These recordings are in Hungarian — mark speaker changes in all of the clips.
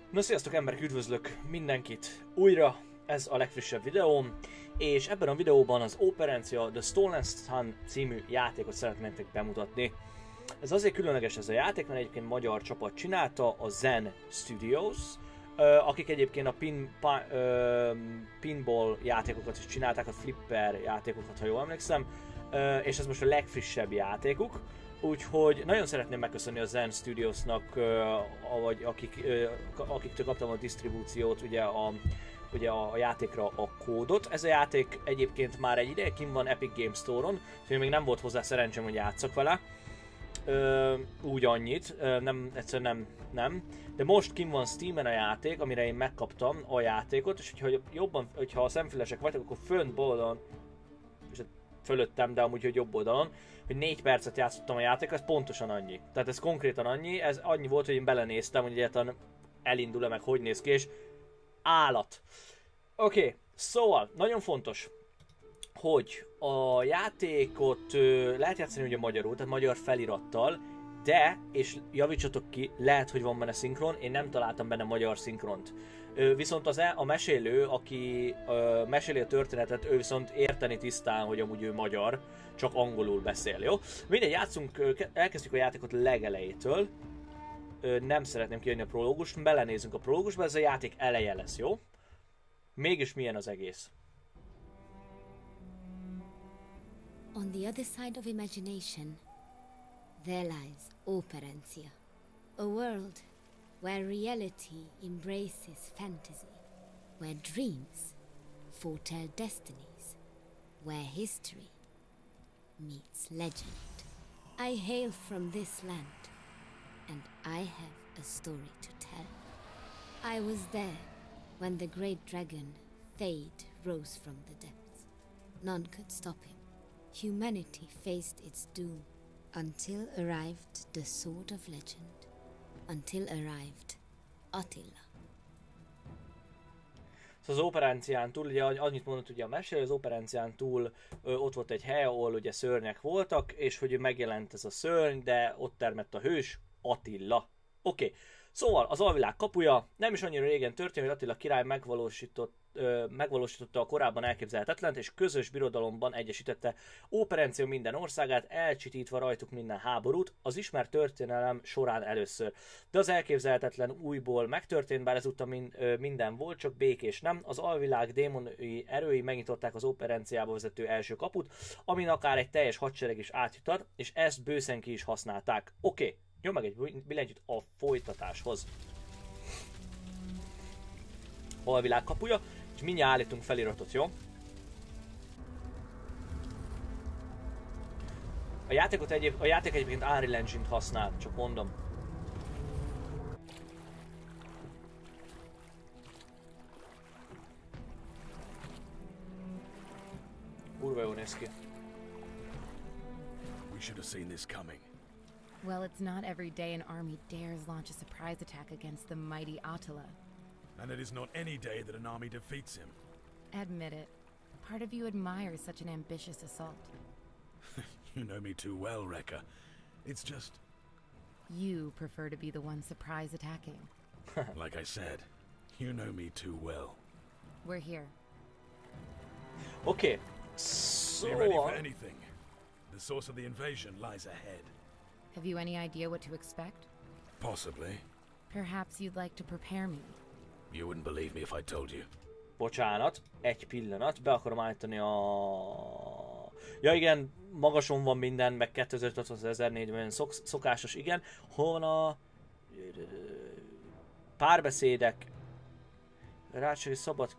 Speaker 1: Na sziasztok emberek, üdvözlök mindenkit újra, ez a legfrissebb videóm, és ebben a videóban az Operencia The Stolen Sun című játékot szeretném nektek bemutatni. Ez azért különleges ez a játék, mert egyébként magyar csapat csinálta, a Zen Studios, akik egyébként a pinball játékokat is csinálták, a flipper játékokat, ha jól emlékszem, és ez most a legfrissebb játékuk. Úgyhogy nagyon szeretném megköszönni a Zen Studiosnak, vagy akiktől kaptam a disztribúciót, ugye a játékra a kódot. Ez a játék egyébként már egy ideje kint van Epic Games Store-on, úgyhogy még nem volt hozzá szerencsém, hogy játszak vele. Úgy annyit, egyszerűen nem. De most kint van Steamen a játék, amire én megkaptam a játékot, és hogyha a szemfülesek vagytok, akkor fönt bal oldalon, és fölöttem, de amúgy, hogy jobb oldalon, hogy 4 percet játszottam a játékot, ez pontosan annyi. Tehát ez konkrétan annyi, ez annyi volt, hogy én belenéztem, hogy egyáltalán elindul-e, meg hogy néz ki, és állat. Oké, szóval, nagyon fontos, hogy a játékot lehet játszani ugye magyarul, tehát magyar felirattal, de, és javítsatok ki, lehet, hogy van benne szinkron, én nem találtam benne magyar szinkront. Viszont a mesélő, aki meséli a történetet, ő viszont érteni tisztán, hogy amúgy ő magyar, csak angolul beszél, jó? Mindegy, elkezdjük a játékot legelejétől. Nem szeretném kijönni a prológust, belenézünk a prológusba, ez a játék eleje lesz, jó? Mégis milyen az egész?
Speaker 2: On the other side of imagination, there lies Operencia, a world where reality embraces fantasy, where dreams foretell destinies, where history meets legend. I hail from this land, and I have a story to tell. I was there when the great dragon, Thade, rose from the depths. None could stop him. Humanity faced its doom until arrived the Sword of Legend. Until arrived Attila.
Speaker 1: Szóval az Operencián túl, ugye annyit mondott ugye a mesélő, az Operencián túl ott volt egy hely, ahol ugye szörnyek voltak, és hogy megjelent ez a szörny, de ott termett a hős, Attila. Oké. Szóval az alvilág kapuja nem is annyira régen történt, hogy Attila király megvalósította a korábban elképzelhetetlent, és közös birodalomban egyesítette Operencia minden országát, elcsitítva rajtuk minden háborút, az ismert történelem során először. De az elképzelhetetlen újból megtörtént, bár ezúttal minden volt, csak békés nem. Az alvilág démonai erői megnyitották az Operenciába vezető első kaput, amin akár egy teljes hadsereg is átjutott, és ezt bőszen ki is használták. Oké. Nyom meg egy billentyűt a folytatáshoz. Alvilág kapuja, és mindjárt állítunk feliratot, jó? A játék egyébként Unreal Engine-t használ, csak mondom. Kurva jó néz ki.
Speaker 3: We should have seen this coming.
Speaker 4: Well, it's not every day an army dares launch a surprise attack against the mighty Attila.
Speaker 3: And it is not any day that an army defeats him.
Speaker 4: Admit it. Part of you admires such an ambitious assault.
Speaker 3: You know me too well, Rekka. It's just...
Speaker 4: You prefer to be the one surprise attacking.
Speaker 3: Like I said, you know me too well.
Speaker 4: We're here.
Speaker 1: Oké.
Speaker 3: Be ready for anything. The source of the invasion lies ahead.
Speaker 4: Have you any idea what to expect?
Speaker 3: Possibly.
Speaker 4: Perhaps you'd like to prepare me.
Speaker 3: You wouldn't believe me if I told you.
Speaker 1: Bocsánat, egy pillanat, be akarom állítani a... Ja igen, magason van minden, meg 2560 szokásos, igen. Hol van a... párbeszédek? Rácsági szabad...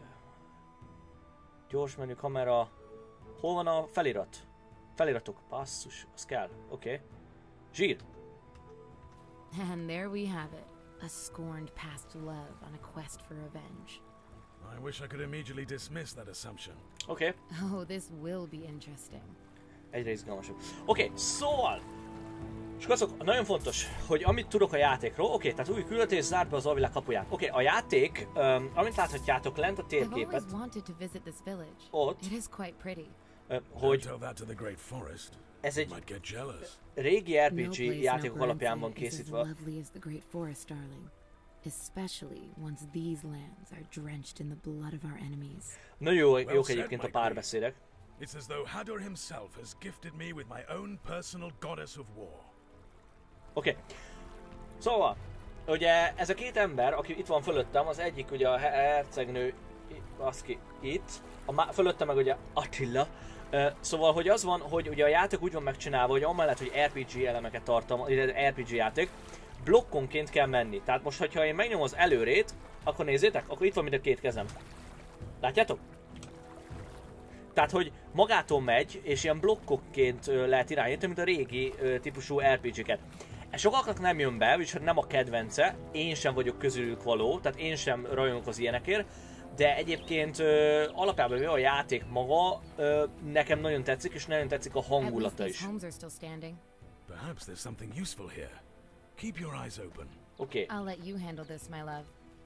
Speaker 1: Gyors menü, kamera... Hol van a felirat? Feliratok, basszus, az kell, oké. Zsír!
Speaker 4: And there we have it. A scorned past love on a quest for revenge.
Speaker 3: I wish I could immediately dismiss that assumption.
Speaker 1: Oké.
Speaker 4: Oh, this will be interesting.
Speaker 1: Egyre izgalmasabb. Oké, szóval! Srácok, nagyon fontos, hogy amit tudok a játékról, oké, tehát új küldetés, zárt be az alvilág kapuját. Oké, a játék, amint láthatjátok lent a térképet, ott, hogy ez egy régi RPG játékok alapján van készítve.
Speaker 4: especially once these lands are drenched in the blood of our enemies.
Speaker 1: Na jók egyébként a párbeszédek.
Speaker 3: It's as though Hador himself has gifted me with my own personal goddess of war.
Speaker 1: Oké. Szóval, ugye ez a két ember, aki itt van fölöttem, az egyik ugye a hercegnő, baszki, itt, fölötte meg ugye Attila. Szóval, hogy az van, hogy ugye a játék úgy van megcsinálva, hogy amellett, hogy RPG elemeket tartalmaz, RPG játék, blokkonként kell menni. Tehát most, hogyha én megnyomom az előrét, akkor nézzétek, akkor itt van mind a két kezem. Látjátok? Tehát, hogy magától megy, és ilyen blokkokként lehet irányítani, mint a régi típusú RPG-ket. Ez sokaknak nem jön be, és nem a kedvence, én sem vagyok közülük való, tehát én sem rajongok az ilyenekért, de egyébként alapjában a játék maga nekem nagyon tetszik, és nagyon tetszik a hangulata is.
Speaker 3: Perhaps there's something useful here. Keep your eyes open.
Speaker 1: Oké.
Speaker 4: I'll let you handle this, my love.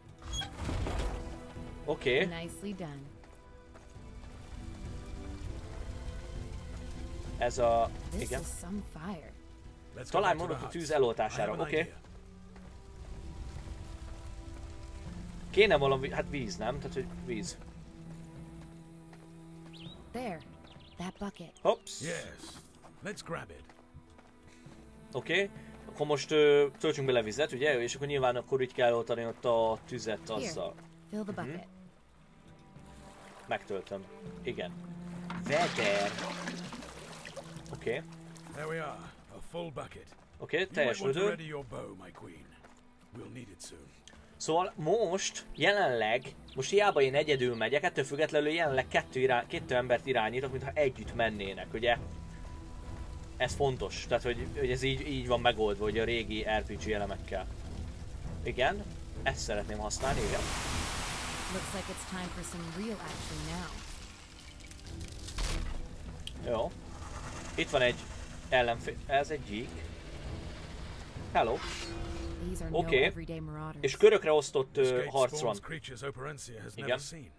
Speaker 1: Oké.
Speaker 4: Nicely done.
Speaker 1: Ez a...
Speaker 4: This
Speaker 1: igen.
Speaker 4: is some fire.
Speaker 1: Találj módot a tűz eloltására, oké. Kéne valami, hát víz, nem? Tehát, hogy víz.
Speaker 4: There, that bucket.
Speaker 1: Hops.
Speaker 3: Yes. Let's grab it.
Speaker 1: Oké. Akkor most töltsünk bele vizet, ugye? És akkor nyilván akkor így kell oltani ott a tüzet azzal.
Speaker 4: Fill the bucket.
Speaker 1: Megtöltöm. Igen. Veder. Oké.
Speaker 3: There we are. A full bucket.
Speaker 1: Oké, teljes ödő.
Speaker 3: Ready your bow, my queen. We'll need it soon.
Speaker 1: Szóval most, jelenleg, most hiába én egyedül megyek, ettől függetlenül jelenleg kettő embert irányítok, mintha együtt mennének, ugye? Ez fontos, tehát hogy ez így van megoldva, hogy a régi RPG elemekkel. Igen, ezt szeretném használni, igen.
Speaker 4: Looks like it's time for some real action now.
Speaker 1: Jó. Itt van egy ellenfél, ez egy gyík. Hello. Oké. És körökre osztott harc van. Igen.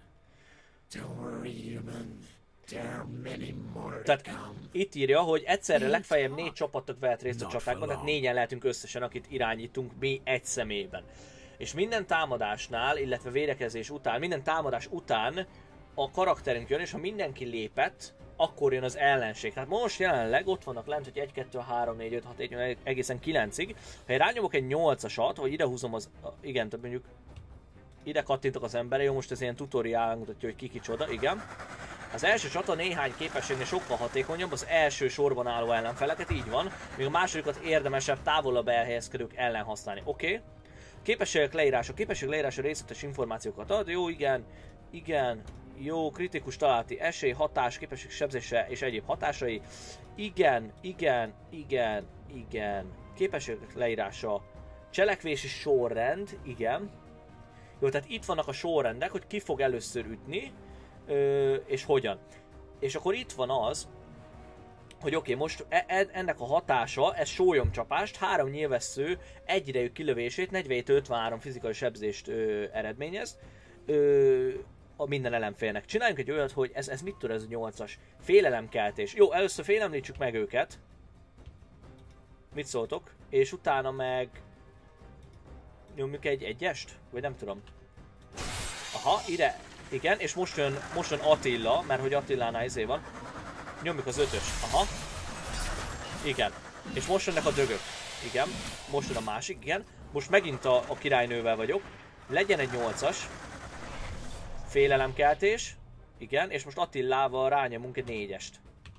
Speaker 1: Tehát itt írja, hogy egyszerre legfeljebb 4 csapattag vehet részt a csatákban, tehát 4-en lehetünk összesen, akit irányítunk mi egy személyben. És minden támadásnál, illetve védekezés után, minden támadás után a karakterünk jön, és ha mindenki lépett, akkor jön az ellenség. Tehát most jelenleg ott vannak lent, hogy 1, 2, 3, 4, 5, 6, 7, egészen 9-ig. Ha én rányomok egy 8-asat, vagy ide húzom az... Igen, tehát mondjuk ide kattintok az emberre, jó, most ez ilyen tutoriál mutatja, hogy ki kicsoda, igen. Az első csata néhány képességnél sokkal hatékonyabb, az első sorban álló ellenfeleket, így van, míg a másodikat érdemesebb, távolabb elhelyezkedők ellen használni. Oké. Képességek leírása. Képesség leírása részletes információkat ad, jó, igen, igen, jó, kritikus találati esély, hatás, képesség sebzése és egyéb hatásai. Igen, igen, igen, igen. Képességek leírása. Cselekvési sorrend, igen. Jó, tehát itt vannak a sorrendek, hogy ki fog először ütni, és hogyan. És akkor itt van az, hogy oké, most ennek a hatása, ez sólyomcsapást, 3 nyilvessző egyidejű kilövését, 47-53 fizikai sebzést eredményez a minden ellenfélnek. Csináljunk egy olyat, hogy ez mit tud ez a 8-as? Félelemkeltés. Jó, először félemlítsük meg őket. Mit szóltok? És utána meg... nyomjuk egy 1-est? Vagy nem tudom. Aha, ide. Igen, és most jön Attila, mert hogy Attilánál izé van. Nyomjuk az 5-ös. Aha. Igen. És most jönnek a dögök. Igen. Most jön a másik, igen. Most megint a királynővel vagyok. Legyen egy 8-as. Félelemkeltés. Igen, és most Attilával rányomunk egy 4-est.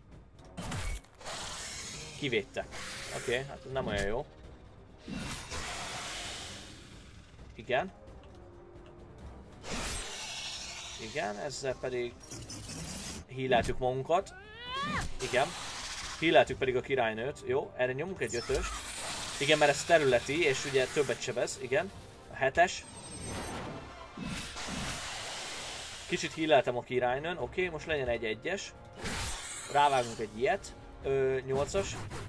Speaker 1: Kivédte. Oké, hát ez nem olyan jó. Igen. Igen, ezzel pedig healeltük magunkat. Igen. Healeltük pedig a királynőt. Jó, erre nyomunk egy 5-öst. Igen, mert ez területi, és ugye többet sebez. Igen. A 7-es. Kicsit healeltem a királynőn. Oké, most legyen egy 1-es. Rávágunk egy ilyet. 8-as.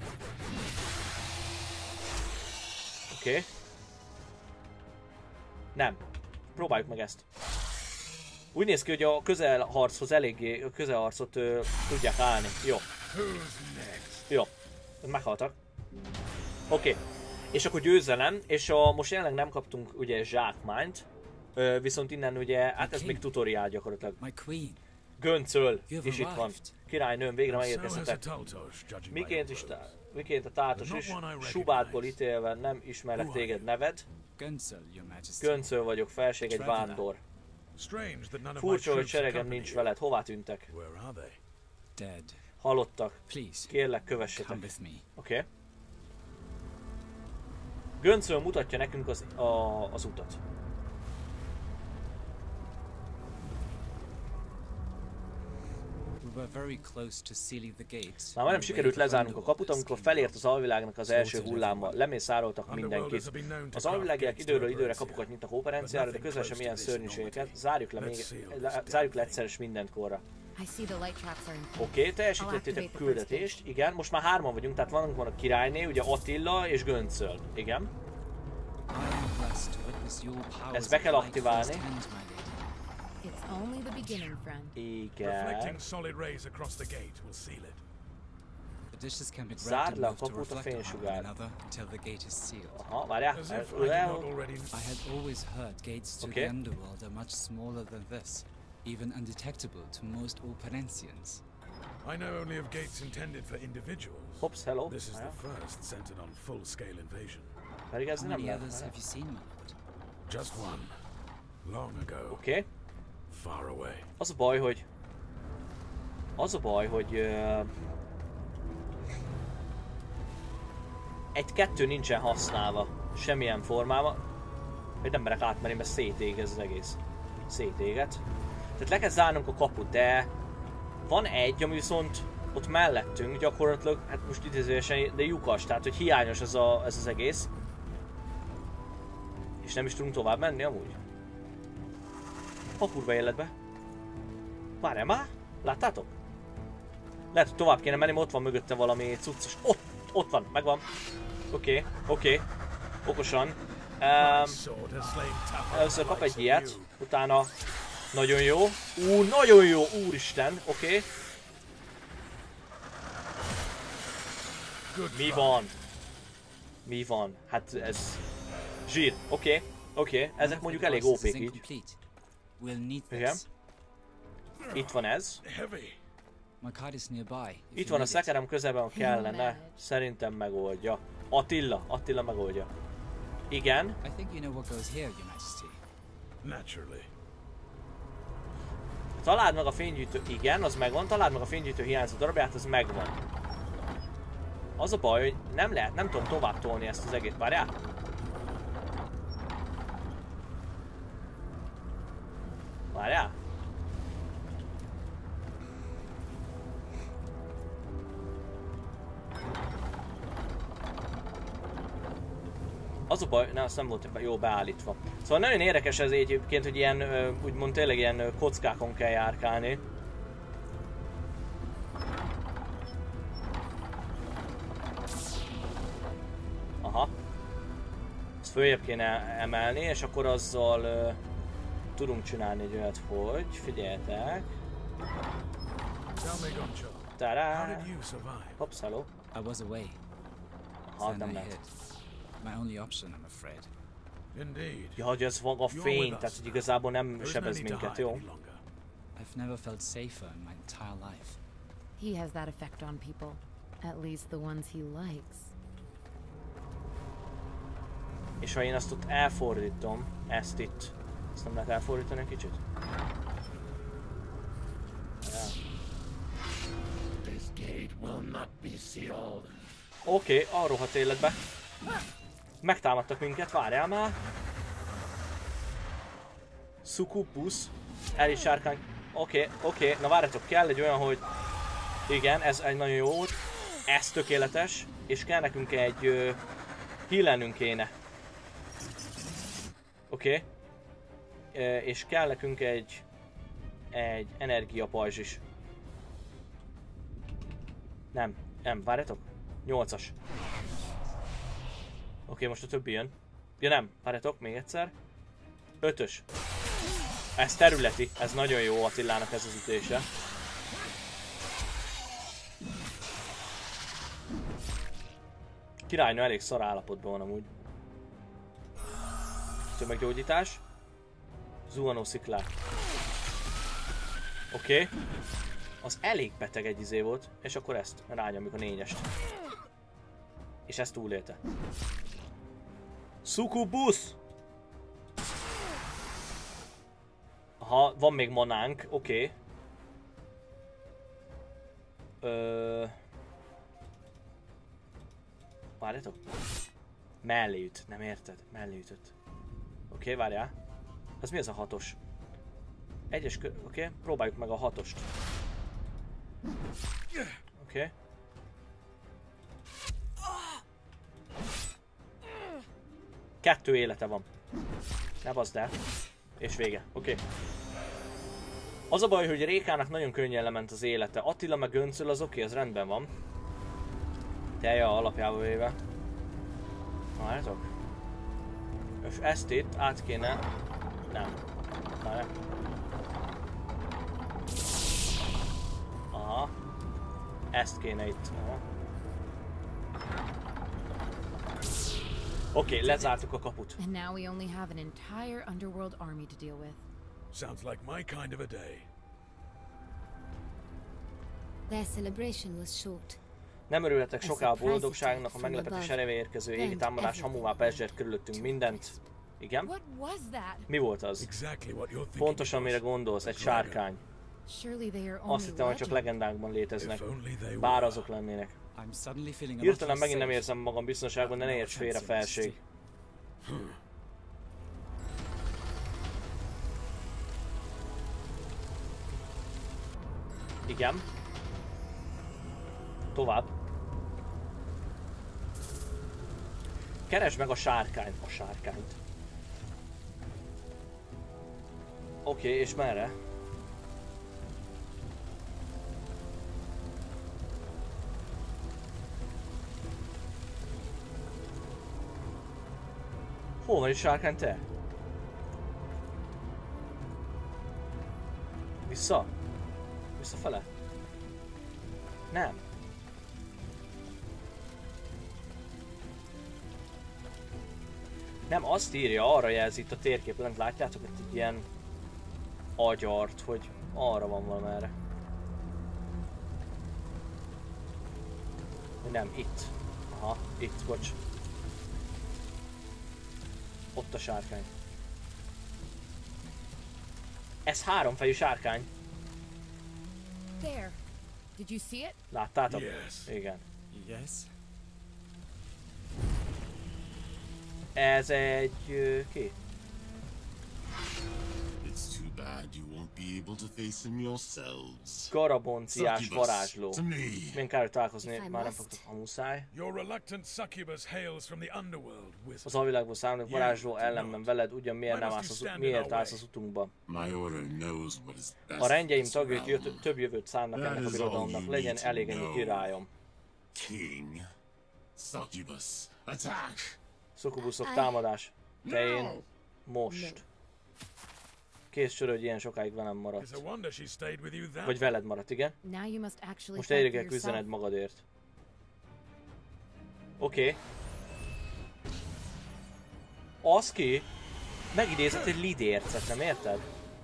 Speaker 1: Oké. Nem. Próbáljuk meg ezt. Úgy néz ki, hogy a közelharchoz eléggé, a közelharcot tudják állni. Jó. Jó. Meghaltak. Oké. És akkor győzelem, és most jelenleg nem kaptunk ugye zsákmányt, viszont innen ugye, hát ez még tutoriál gyakorlatilag. Göncöl, és itt van. Királynőm, végre megérkeztetek. Miként a táltos is, Subátból ítélve nem ismerek téged neved. Göncöl vagyok, felség egy vándor. Furcsa, hogy seregem nincs veled, hová tűntek? Halottak. Kérlek, kövessetek. Oké. Göncöl mutatja nekünk az utat. Már majdnem sikerült lezárnunk a kaput, amikor felért az alvilágnak az első hullámmal. Lemészároltak mindenkit. Az alvilágiak időről időre kapukat nyitnak operenciára, de közel sem ilyen szörnyűségeket. Zárjuk le egyszer és mindenkorra. Oké, teljesítettétek a küldetést. Igen, most már 3-an vagyunk, tehát van a királyné, ugye Attila és Göncöl. Igen. Ezt be kell aktiválni. Igen. Zárd le a kaput a fénysugár. Aha, várjál. Oké.
Speaker 5: Even undetectable to most Operencians.
Speaker 3: I know only of gates intended for individuals.
Speaker 1: Hops, hello.
Speaker 3: This is the first centered on full-scale invasion.
Speaker 5: How many others have you seen, my lord?
Speaker 3: Just one. Long ago.
Speaker 1: Oké.
Speaker 3: Far away.
Speaker 1: Az a baj, hogy egy-kettő nincsen használva semmilyen formában. Hogy nem merek átmenni, mert szétég ez az egész. Szétéget. Tehát le kell zárnunk a kaput, de van egy, ami viszont ott mellettünk gyakorlatilag, hát most idézőesen, de lyukas, tehát hogy hiányos ez az egész. És nem is tudunk tovább menni amúgy. A kurva életbe. Várjál már, láttátok? Lehet, hogy tovább kéne menni, mert ott van mögötte valami cuccos. Ott van, megvan. Oké. Okosan. Először kap egy ilyet, utána nagyon jó. Nagyon jó, úristen, oké. Mi van? Hát ez zsír, oké. Ezek mondjuk elég OP-k így. Igen. Itt van ez. Itt van a szekerem közelben, ha kellene. Szerintem megoldja. Attila megoldja. Igen. Találd meg a fénygyűjtő, igen, az megvan. Találd meg a fénygyűjtő hiányzó darabját, az megvan. Az a baj, hogy nem tudom tovább tolni ezt az egész. Várjál? Az a baj, azt nem volt jó beállítva. Szóval nagyon érdekes ez egyébként, hogy ilyen, úgymond tényleg ilyen kockákon kell járkálni. Aha. Ezt följebb kéne emelni, és akkor azzal tudunk csinálni egy olyat, hogy figyeljetek. Tadá! Hops, hello. Aha, nem lehet.
Speaker 5: My only option, I'm afraid.
Speaker 1: Ja, hogy ez van a fény, tehát hogy igazából nem sebez minket, jó?
Speaker 5: I've never felt safer in my entire life.
Speaker 4: He has that effect on people. At least the ones he likes.
Speaker 1: És ha én azt ott elfordítom, ezt itt, ezt nem lehet elfordítani egy kicsit? Oké, a rohadt életbe. Megtámadtak minket, várjál már. Succubus. El is sárkány. Oké. Na várjatok, kell egy olyan, hogy... Igen, ez egy nagyon jó volt. Ez tökéletes. És kell nekünk egy... healennünk kéne. Oké. És kell nekünk egy energiapajzs is. Nem, várjatok. 8-as. Oké, most a többi jön. Ja nem, várjatok, még egyszer. 5-ös. Ez területi, ez nagyon jó Attilának ez az ütése. Királynő elég szar állapotban van amúgy. Tömeggyógyítás. Zuhanó sziklák. Oké. Az elég beteg egy izé volt, és akkor ezt rányomjuk a 4-est. És ezt túlélte. Succubus! Aha, van még manánk, oké. Várjatok. Mellé üt, nem érted? Mellé ütött. Oké, várjál. Az mi az a 6-os? Oké, próbáljuk meg a 6-ost. Oké. Kettő élete van. Ne baszd el. És vége. Oké. Az a baj, hogy Rékának nagyon könnyen lement az élete. Attila meg Göncöl az oké, az rendben van. Teja alapjába véve. Várjátok. És ezt itt át kéne... Nem. Várjál. Aha. Ezt kéne itt. Oké, lezártuk a kaput.
Speaker 4: And now we only have an entire underworld army to deal with.
Speaker 3: Sounds like my kind of a day.
Speaker 2: Their celebration was short.
Speaker 1: Nem örülhetek soká a boldogságnak, a meglepetés ereje érkező égi támadás hamuvá pesdért körülöttünk mindent. Igen?
Speaker 4: What was that?
Speaker 1: Mi volt az? Pontosan mire gondolsz, egy sárkány. Azt hittem, hogy csak legendákban léteznek. Bár azok lennének. Hirtelen megint nem érzem magam biztonságban, de ne érts félre, felség. Igen. Tovább. Keresd meg a sárkányt. A sárkányt. Oké, és merre? Hol van egy sárkány te? Vissza? Visszafele? Nem. Nem, azt írja, arra jelzi itt a térkép lent, látjátok itt egy ilyen agyart, hogy arra van valamerre. Nem, itt. Aha, itt, bocs. Ott a sárkány. Ez háromfejű sárkány.
Speaker 4: There. Did you see it?
Speaker 1: Láttátok?
Speaker 3: Yes.
Speaker 1: Igen.
Speaker 5: Yes?
Speaker 1: Ez egy... ki?
Speaker 6: It's too bad you won't be able to face them yourselves.
Speaker 1: Garabonciás varázsló.
Speaker 6: To me.
Speaker 1: Milyen kár, hogy találkozni, már nem fogtok, ha muszáj.
Speaker 3: Your reluctant succubus hails from the underworld, wizard.
Speaker 1: Az alvilágból származó varázsló ellenben veled, ugyan miért állsz az utunkba?
Speaker 6: My order knows what is best.
Speaker 1: A rendjeim tagjai több jövőt szánnak ennek a birodalomnak, legyen elég ennyi királyom.
Speaker 6: King. Succubus. Attack.
Speaker 1: Szukubuszok támadás. Fején. Most. Kész sor, hogy ilyen sokáig velem maradt.
Speaker 3: It's a wonder she stayed with you then.
Speaker 1: Vagy veled maradt, igen? Most egyre kell küzdened magadért. Oké. Az ki? Megidézett egy lidércet, nem érted?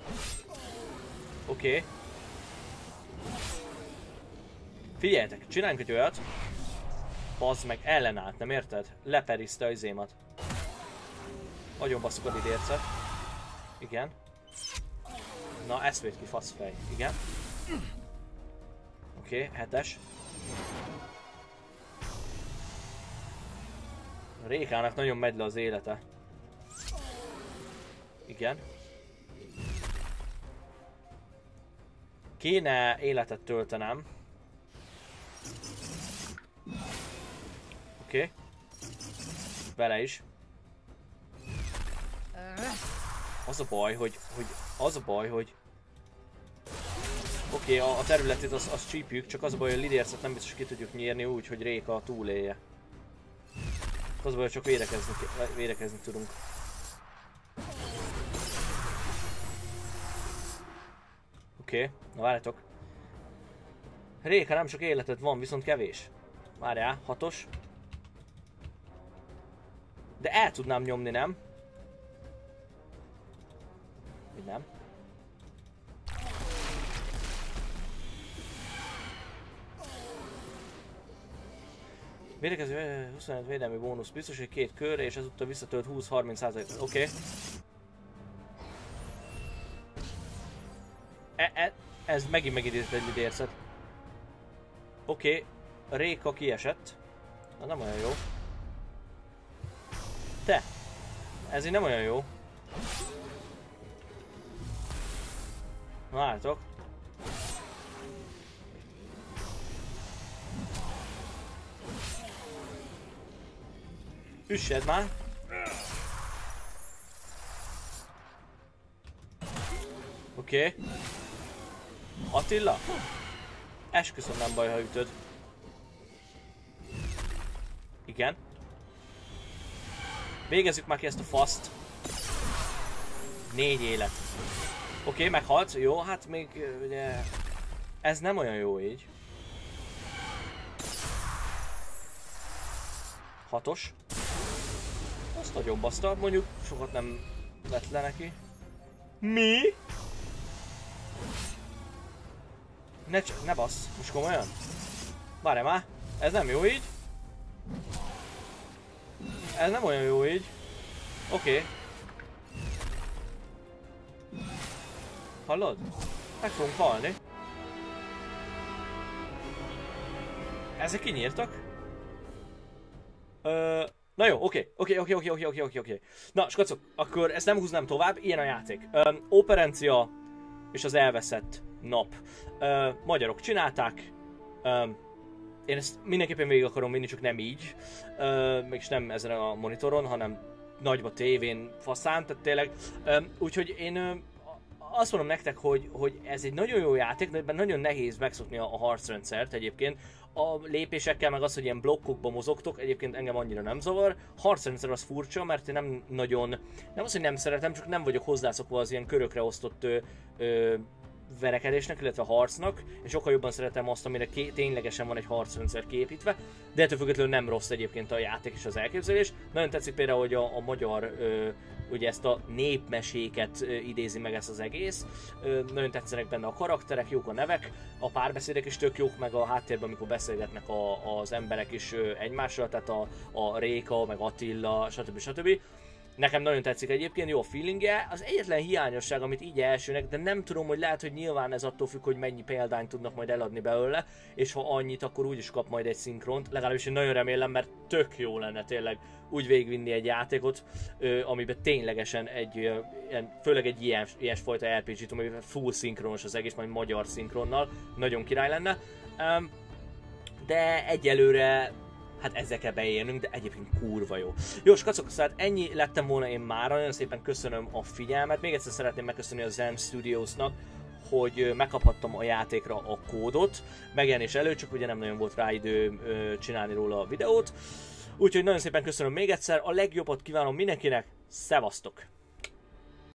Speaker 1: Oké. Figyeljetek, csináljunk egy olyat. Bazd meg, ellenállt, nem érted? Leperiszte az izémat. Nagyon basszuk a lidércet. Igen. Na, ezt véd ki, faszfej. Igen. Oké, 7-es. Rékának nagyon megy le az élete. Igen. Kéne életet töltenem. Oké. Vele is. Az a baj, hogy... Oké, a területét azt csípjük, csak az a baj, hogy a lidércet nem biztos ki tudjuk nyírni úgy, hogy Réka túlélje. Az a baj, hogy csak védekezni tudunk. Oké, na várjátok. Réka nem sok életed van, viszont kevés. Várjál, 6-os. De el tudnám nyomni, nem? Vagy nem? Védekező 25 védelmi bónusz biztos, hogy 2 körre, és ezúttal visszatölt 20-30%. Oké. Ez megint megidézett egy lidércet. Oké. A Réka kiesett. Na nem olyan jó. Te! Ez így nem olyan jó. Vártok. Üssed már! Oké. Attila? Esküszöm, nem baj, ha ütöd. Igen. Végezzük már ki ezt a faszt. 4 élet. Oké, meghalt. Jó, hát még ugye... Ez nem olyan jó így. 6-os. Azt nagyon baszta, mondjuk sokat nem lett le neki. Mi? Ne bassz, most komolyan? Várj már, ez nem jó így. Ez nem olyan jó így. Oké. Hallod? Meg fogunk halni. Ezek kinyírtak? Na jó, oké. Na, skacok, akkor ezt nem húznám tovább, ilyen a játék. Operencia és az elveszett nap. Magyarok csinálták. Én ezt mindenképpen végig akarom vinni, csak nem így. Mégis nem ezen a monitoron, hanem nagyba tévén faszán, tehát tényleg. Úgyhogy én azt mondom nektek, hogy ez egy nagyon jó játék, de ebben nagyon nehéz megszokni a harcrendszert egyébként. A lépésekkel, meg az, hogy ilyen blokkokban mozogtok, egyébként engem annyira nem zavar. Harcrendszer az furcsa, mert én nem nagyon, nem az, hogy nem szeretem, csak nem vagyok hozzászokva az ilyen körökre osztott verekedésnek, illetve harcnak, és sokkal jobban szeretem azt, amire ténylegesen van egy harcrendszer kiépítve, de ettől függetlenül nem rossz egyébként a játék és az elképzelés. Nagyon tetszik például, hogy a magyar ugye ezt a népmeséket idézi meg ez az egész. Nagyon tetszenek benne a karakterek, jók a nevek, a párbeszédek is tök jók, meg a háttérben, amikor beszélgetnek az emberek is egymással, tehát a Réka, meg Attila, stb. Nekem nagyon tetszik egyébként, jó a feelingje. Az egyetlen hiányosság, amit így elsőnek, de nem tudom, hogy lehet, hogy nyilván ez attól függ, hogy mennyi példányt tudnak majd eladni belőle, és ha annyit, akkor úgyis kap majd egy szinkront. Legalábbis én nagyon remélem, mert tök jó lenne tényleg úgy végigvinni egy játékot, amiben ténylegesen főleg egy ilyesfajta RPG-t, amiben full szinkronos az egész, majd magyar szinkronnal, nagyon király lenne. De egyelőre hát ezzel kell beérnünk, de egyébként kurva jó. Jó, skacok, szóval ennyi lettem volna én mára, nagyon szépen köszönöm a figyelmet. Még egyszer szeretném megköszönni a Zen Studiosnak, hogy megkaphattam a játékra a kódot. Megjelenés előtt, csak ugye nem nagyon volt rá idő csinálni róla a videót. Úgyhogy nagyon szépen köszönöm még egyszer, a legjobbat kívánom mindenkinek, szevasztok!